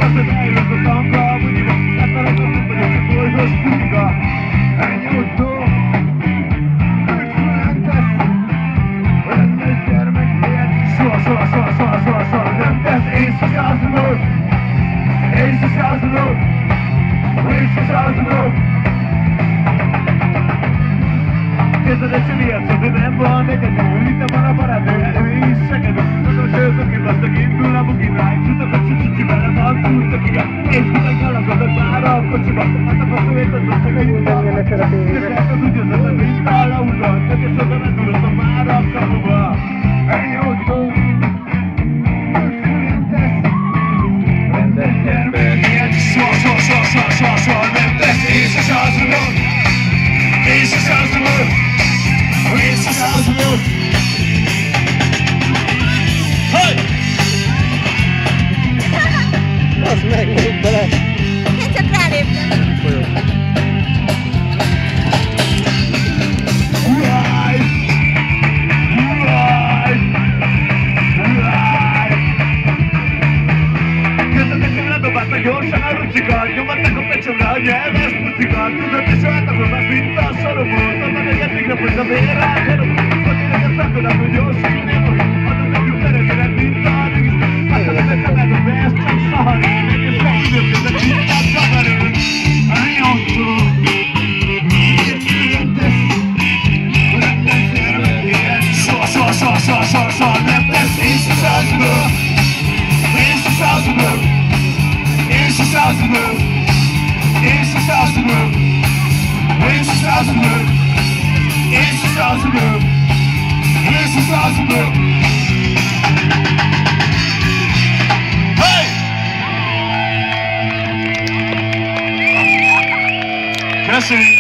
se bello sto tango Quindi la parola sempre che poi lo spiega E io do Excelentes When they share me clear So Nefes East Sazlur East Sazlur East Sazlur Chiesa del Celiazzo di tempo negato Vita para parate E secado Non c'è che basta che tu la buchina In tutta questa cicibella Ma tutto che E scusa la cosa Marocco ci basta Fatta pastoretto Non sei che aiuta Che certo studio Santa vista la uso Perché sono natura Sto Marocco non va E io tu Az meg még bele. Én csak ráléptem. Gyorsan a rucikat, nyomatták a pecsomra, a nyelves pucikat Tudod, és általában már pinta a sorokból Tudod, hogy eddig napos a vérrel harapod Tudod, hogy a szakodat, hogy gyorsan nem vagy Adod nekünk terezeret, mint a regisztert Aztán nem a best, csak szahari Neked sok időket, de csintát zavarod Elnyomtó Miért tesz? Nem tesz érveket Szor, nem tesz észre századból Észre századból It's a thousand move. It's a thousand move. It's a thousand move. It's a thousand move. It's a thousand move. Hey! Köszönjük!